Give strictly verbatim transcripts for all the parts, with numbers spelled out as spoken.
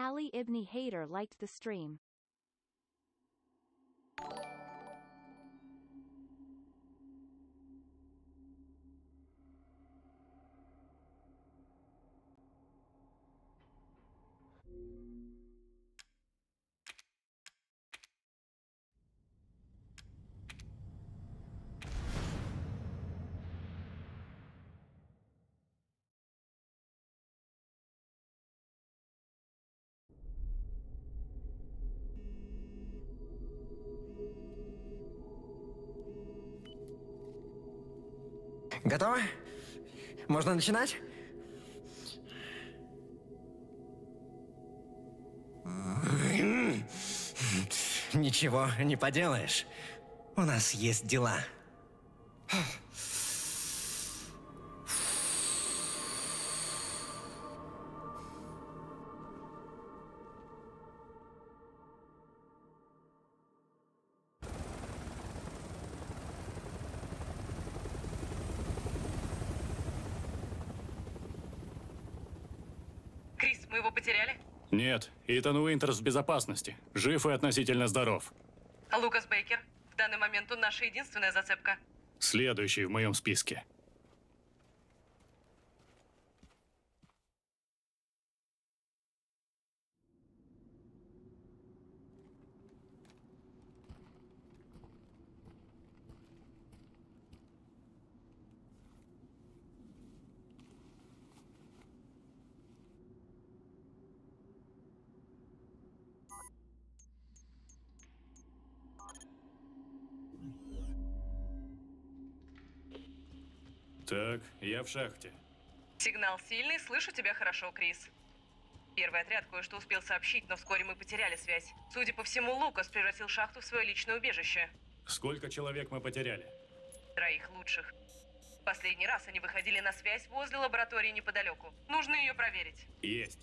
Ali Ibn Haydar liked the stream. Готово? Можно начинать? Ничего не поделаешь. У нас есть дела. Крис, мы его потеряли? Нет, Итан Уинтерс в безопасности. Жив и относительно здоров. А Лукас Бейкер? В данный момент он наша единственная зацепка. Следующий в моем списке. Так, я в шахте. Сигнал сильный, слышу тебя хорошо, Крис. Первый отряд кое-что успел сообщить, но вскоре мы потеряли связь. Судя по всему, Лукас превратил шахту в свое личное убежище. Сколько человек мы потеряли? Троих лучших. Последний раз они выходили на связь возле лаборатории неподалеку. Нужно ее проверить. Есть.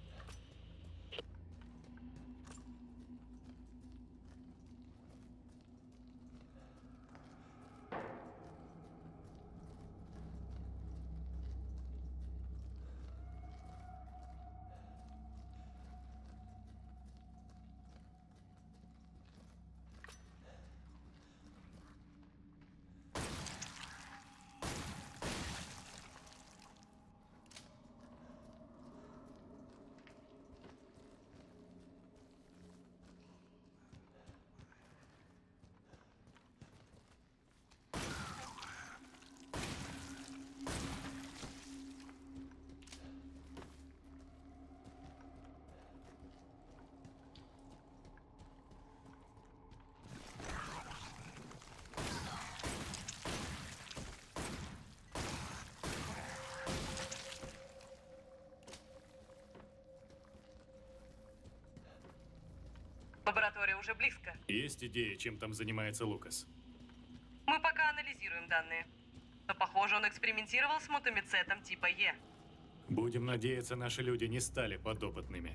Лаборатория уже близко. Есть идея, чем там занимается Лукас? Мы пока анализируем данные. Но, похоже, он экспериментировал с мутамицетом типа Е. Будем надеяться, наши люди не стали подопытными.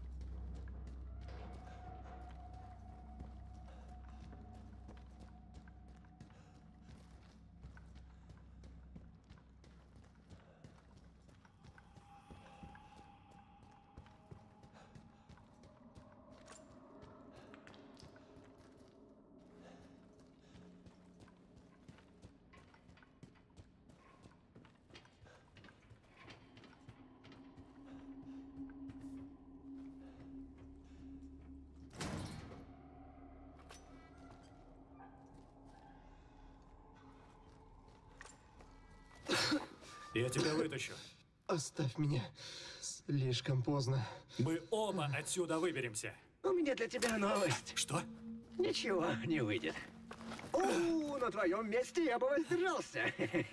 Я тебя вытащу. Оставь меня. Слишком поздно. Мы оба отсюда выберемся. У меня для тебя новость. Что? Ничего не выйдет. О, на твоем месте я бы воздержался.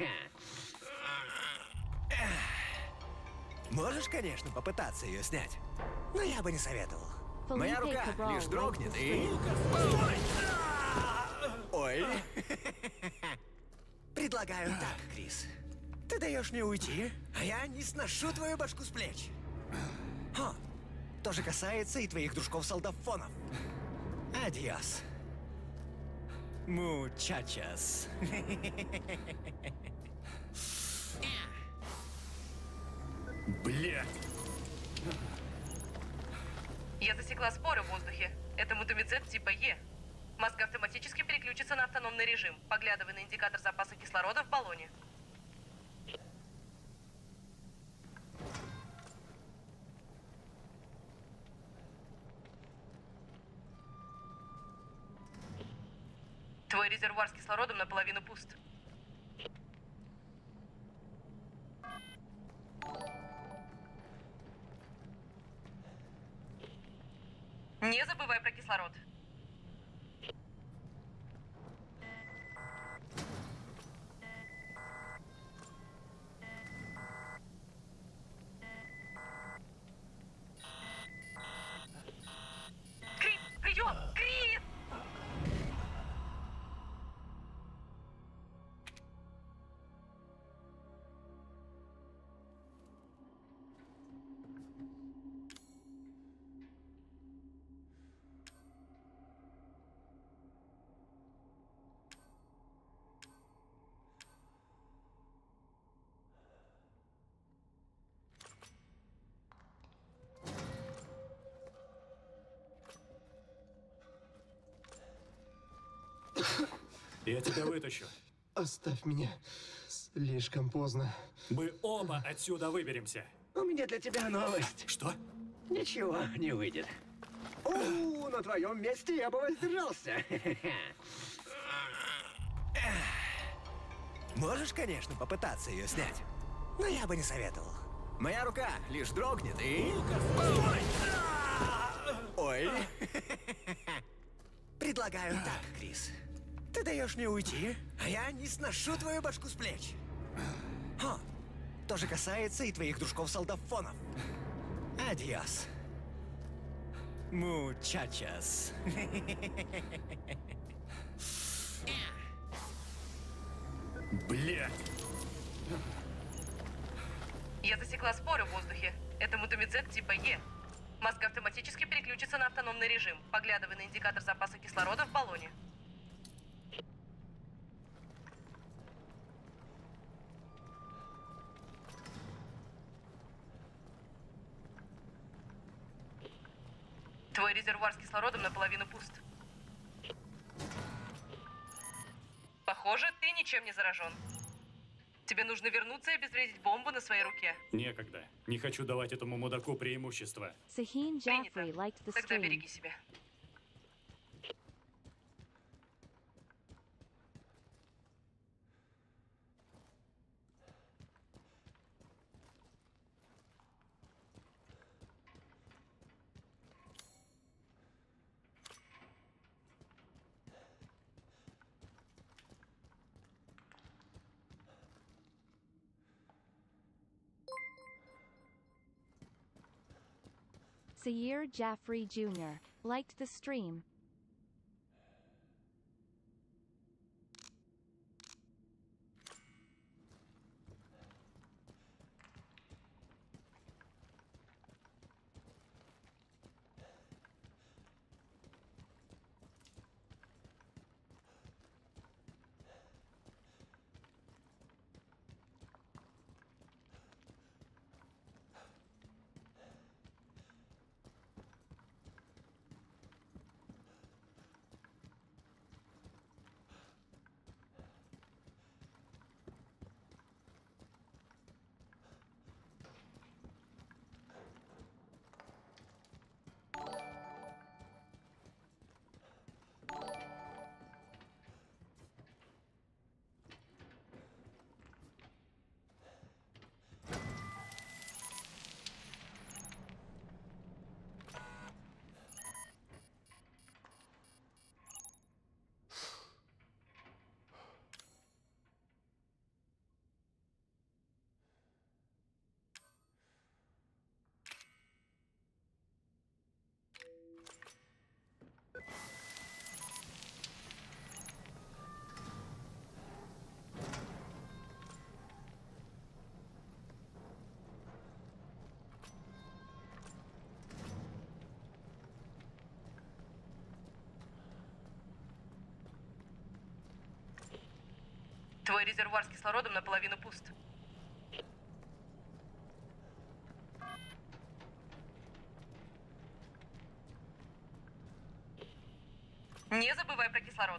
Можешь, конечно, попытаться ее снять, но я бы не советовал. Моя рука лишь дрогнет и... Ой. Предлагаю так, Крис. Ты даешь мне уйти, а я не сношу твою башку с плеч. Хо. То же касается и твоих дружков-солдафонов. Адьос. Мучачас. Блядь! Я засекла споры в воздухе. Это мутамицет типа Е. Маска автоматически переключится на автономный режим, поглядывая на индикатор запаса кислорода в баллоне. Твой резервуар с кислородом наполовину пуст. Не забывай про кислород. Крис, прием! Крис! Я тебя вытащу. Оставь меня. Слишком поздно. Мы оба отсюда выберемся. У меня для тебя новость. Что? Ничего не выйдет. У, на твоем месте я бы воздержался. Можешь, конечно, попытаться ее снять, но я бы не советовал. Моя рука лишь дрогнет и... Ой. Предлагаю так, Крис. Ты даешь мне уйти, а я не сношу твою башку с плеч. О, то же касается и твоих дружков-солдафонов. Адьос. Мучачас. Блядь. Я засекла споры в воздухе. Это мутамицет типа Е. Маска автоматически переключится на автономный режим, поглядывая на индикатор запаса кислорода в баллоне. Твой резервуар с кислородом наполовину пуст. Похоже, ты ничем не заражен. Тебе нужно вернуться и обезвредить бомбу на своей руке. Некогда. Не хочу давать этому мудаку преимущество. Sahin Принято. Jaffrey liked the Тогда stream. береги себя. Sayer Jaffrey Junior liked the stream. Твой резервуар с кислородом наполовину пуст. Не забывай про кислород.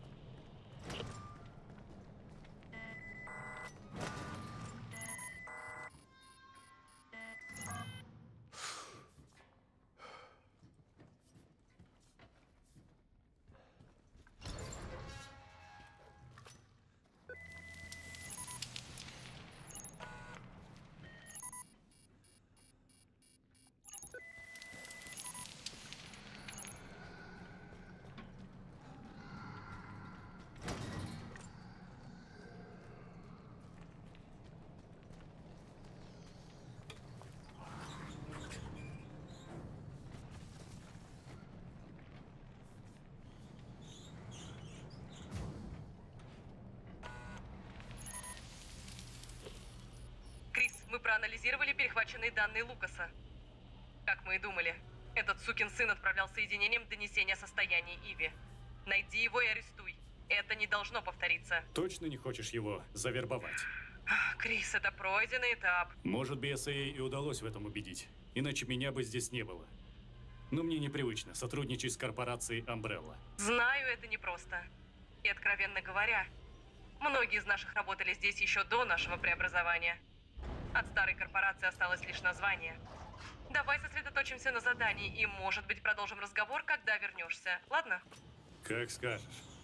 Крис, мы проанализировали перехваченные данные Лукаса. Как мы и думали, этот сукин сын отправлял соединением донесение о состоянии Иви. Найди его и арестуй. Это не должно повториться. Точно не хочешь его завербовать? Крис, это пройденный этап. Может, би эс эй и удалось в этом убедить. Иначе меня бы здесь не было. Но мне непривычно сотрудничать с корпорацией Umbrella. Знаю, это непросто. И, откровенно говоря, многие из наших работали здесь еще до нашего преобразования. От старой корпорации осталось лишь название. Давай сосредоточимся на задании и, может быть, продолжим разговор, когда вернешься. Ладно? Как скажешь.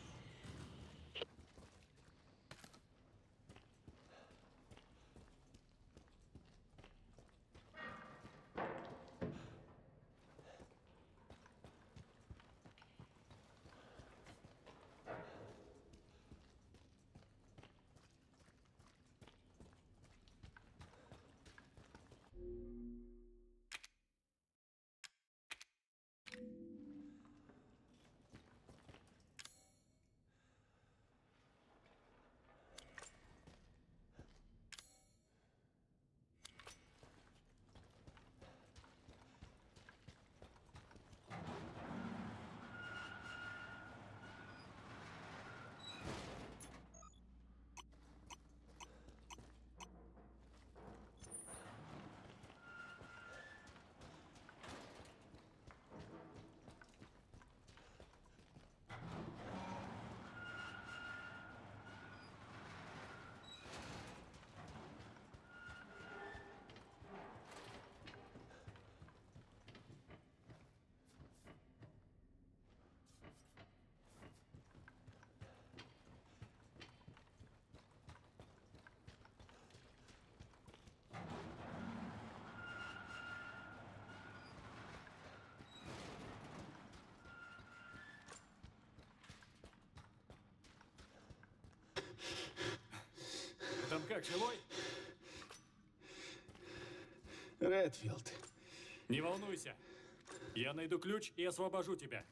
Там как, живой? Редфилд. Не волнуйся. Я найду ключ и освобожу тебя.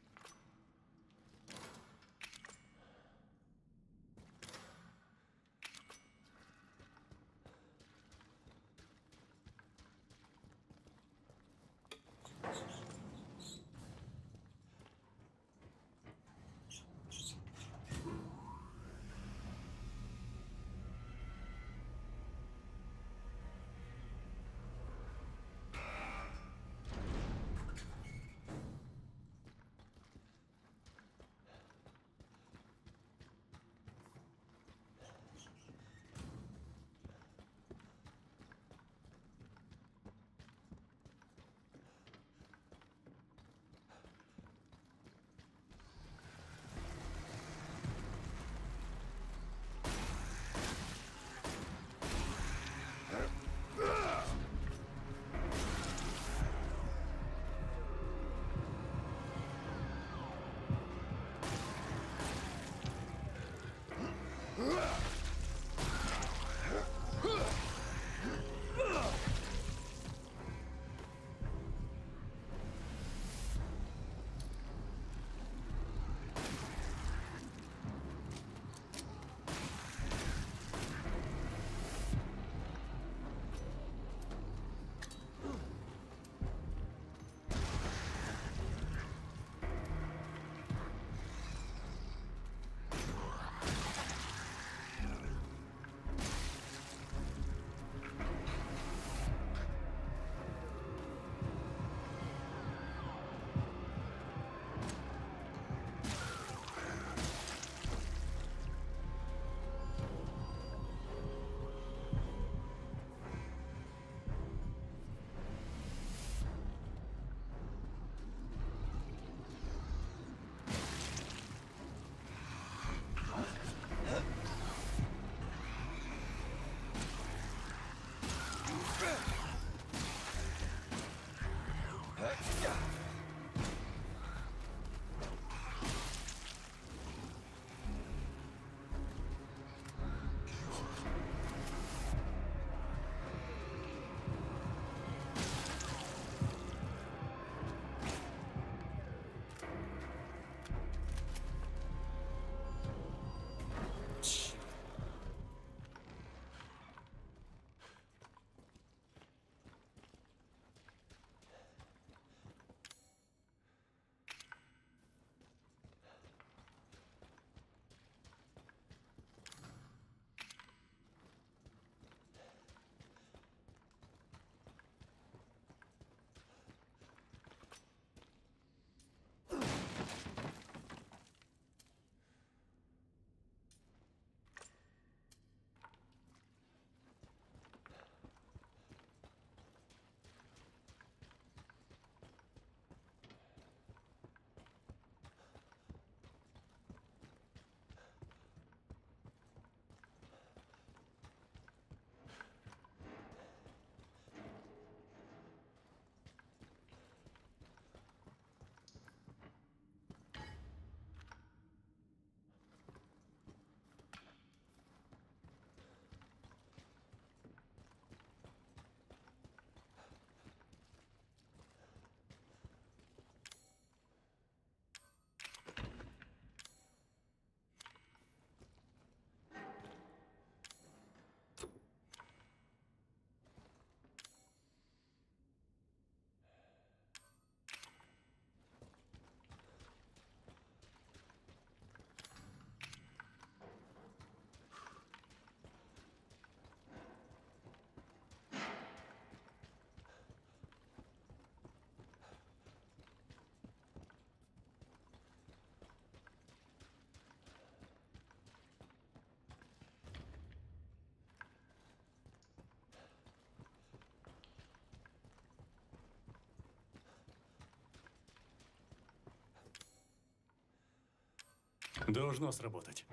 Должно сработать.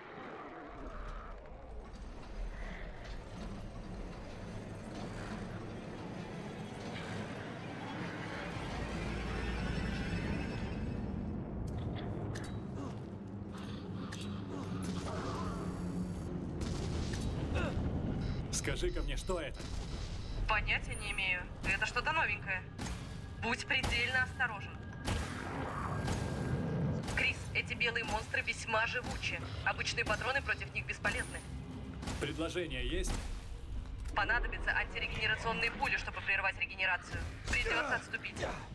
Скажи-ка мне, что это? Понятия не имею. Это что-то новенькое. Будь предельно осторожен. Крис, эти белые монстры весьма живучи. Обычные патроны против них бесполезны. Предложение есть? Понадобятся антирегенерационные пули, чтобы прервать регенерацию. Придется отступить.